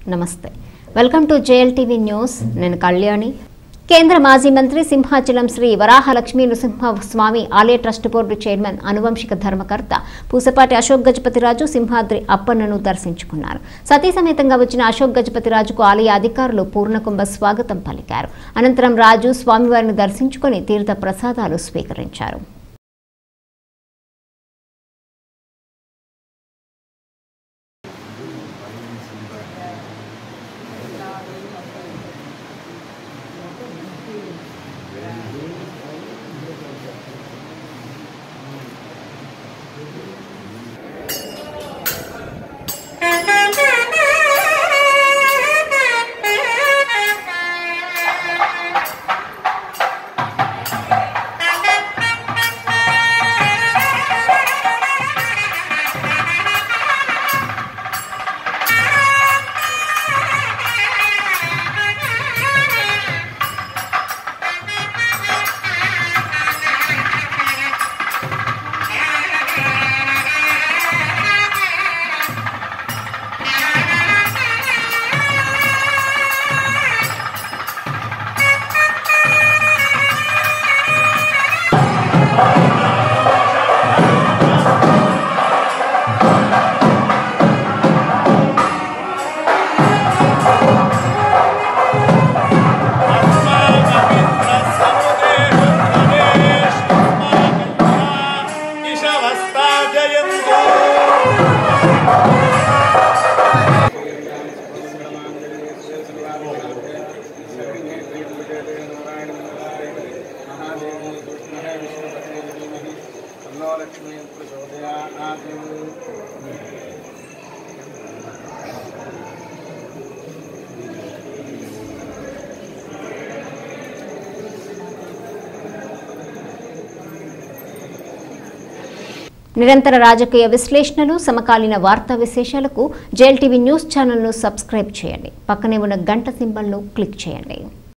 నమస్తే welcome to JLTV news నేను కళ్యాణి కేంద్ర మాజీ మంత్రి సింహాచలం శ్రీ వరాహలక్ష్మీ నృసింహస్వామి ఆలయ ట్రస్ట్ బోర్డు చైర్మన్ అనువంశిక ధర్మకర్త పూసపాటి అశోక్ గజపతిరాజు సింహాద్రి అప్పన్నను దర్శించుకున్నారు. సతీ సమేతంగా వచ్చిన అశోక్ గజపతిరాజుకు ఆలయ అధికారులు పూర్ణకుంభ స్వాగతం పలికారు. అనంతరం రాజు స్వామివారిని దర్శించుకుని తీర్థ ప్రసాదాలు స్వీకరించారు. నిరంతర రాజకీయ విశ్లేషణలు సమకాలీన వార్తా విశేషాలకు జేఎల్టీవీ న్యూస్ ఛానల్ను సబ్స్క్రైబ్ చేయండి. పక్కనే ఉన్న గంట సింబల్ను క్లిక్ చేయండి.